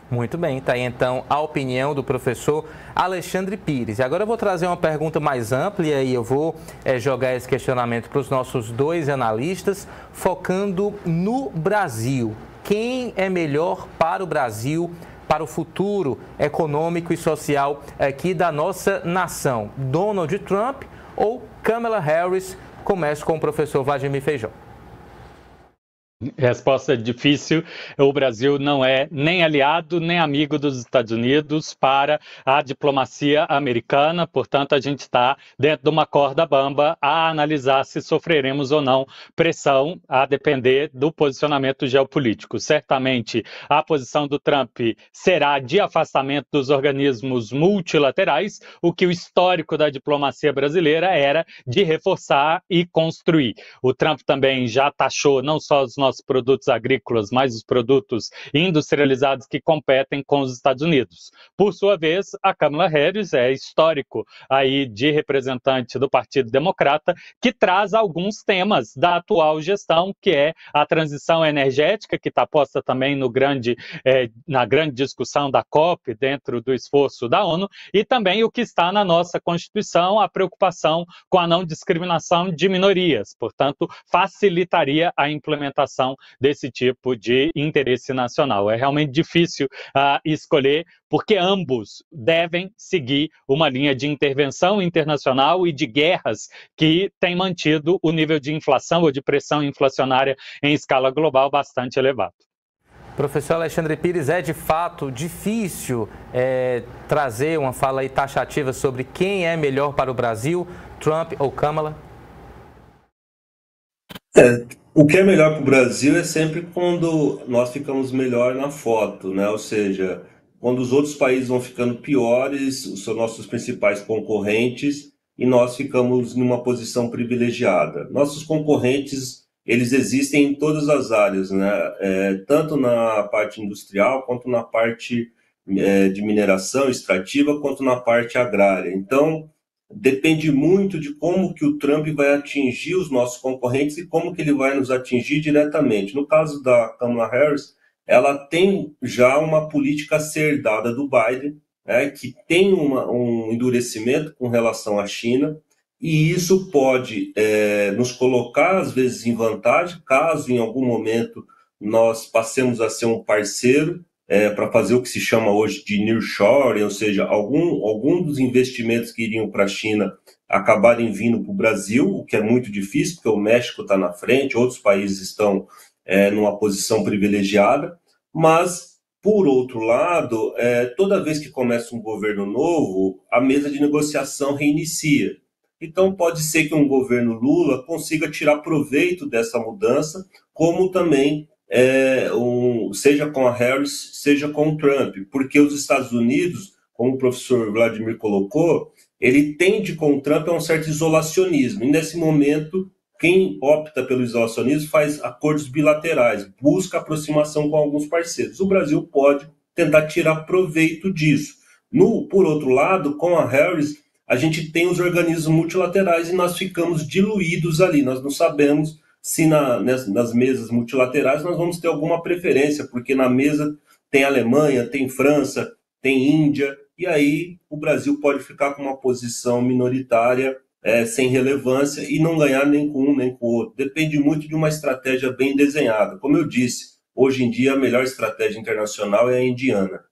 Muito bem, tá aí então a opinião do professor Alexandre Pires. E agora eu vou trazer uma pergunta mais ampla e eu vou jogar esse questionamento para os nossos dois analistas, focando no Brasil. Quem é melhor para o Brasil, para o futuro econômico e social aqui da nossa nação? Donald Trump ou Kamala Harris? Começo com o professor Vladimir Feijó. Resposta difícil. O Brasil não é nem aliado nem amigo dos Estados Unidos para a diplomacia americana, portanto a gente está dentro de uma corda bamba a analisar se sofreremos ou não pressão, a depender do posicionamento geopolítico. Certamente a posição do Trump será de afastamento dos organismos multilaterais, o que o histórico da diplomacia brasileira era de reforçar e construir. O Trump também já taxou não só os nossos produtos agrícolas, mas os produtos industrializados que competem com os Estados Unidos. Por sua vez, a Kamala Harris é histórico aí de representante do Partido Democrata, que traz alguns temas da atual gestão, que é a transição energética, que está posta também na grande discussão da COP, dentro do esforço da ONU, e também o que está na nossa Constituição, a preocupação com a não discriminação de minorias. Portanto, facilitaria a implementação desse tipo de interesse nacional. É realmente difícil escolher, porque ambos devem seguir uma linha de intervenção internacional e de guerras que tem mantido o nível de inflação ou de pressão inflacionária em escala global bastante elevado. Professor Alexandre Pires, é de fato difícil trazer uma fala aí taxativa sobre quem é melhor para o Brasil, Trump ou Kamala? O que é melhor para o Brasil é sempre quando nós ficamos melhor na foto, né? Ou seja, quando os outros países vão ficando piores, são nossos principais concorrentes, e nós ficamos numa posição privilegiada. Nossos concorrentes, eles existem em todas as áreas, né? Tanto na parte industrial, quanto na parte de mineração extrativa, quanto na parte agrária. Então, depende muito de como que o Trump vai atingir os nossos concorrentes e como que ele vai nos atingir diretamente. No caso da Kamala Harris, ela tem já uma política a ser dada do Biden, que tem um endurecimento com relação à China, e isso pode nos colocar, às vezes, em vantagem, caso em algum momento nós passemos a ser um parceiro, para fazer o que se chama hoje de nearshoring, ou seja, algum dos investimentos que iriam para a China acabarem vindo para o Brasil, o que é muito difícil, porque o México está na frente, outros países estão numa posição privilegiada, mas, por outro lado, toda vez que começa um governo novo, a mesa de negociação reinicia. Então, pode ser que um governo Lula consiga tirar proveito dessa mudança, como também seja com a Harris, seja com o Trump, porque os Estados Unidos, como o professor Vladimir colocou, ele tende com o Trump a um certo isolacionismo, e nesse momento, quem opta pelo isolacionismo faz acordos bilaterais, busca aproximação com alguns parceiros. O Brasil pode tentar tirar proveito disso. Por outro lado, com a Harris, a gente tem os organismos multilaterais e nós ficamos diluídos ali, nós não sabemos se nas mesas multilaterais nós vamos ter alguma preferência, porque na mesa tem Alemanha, tem França, tem Índia, e aí o Brasil pode ficar com uma posição minoritária sem relevância e não ganhar nem com um nem com o outro. Depende muito de uma estratégia bem desenhada. Como eu disse, hoje em dia a melhor estratégia internacional é a indiana.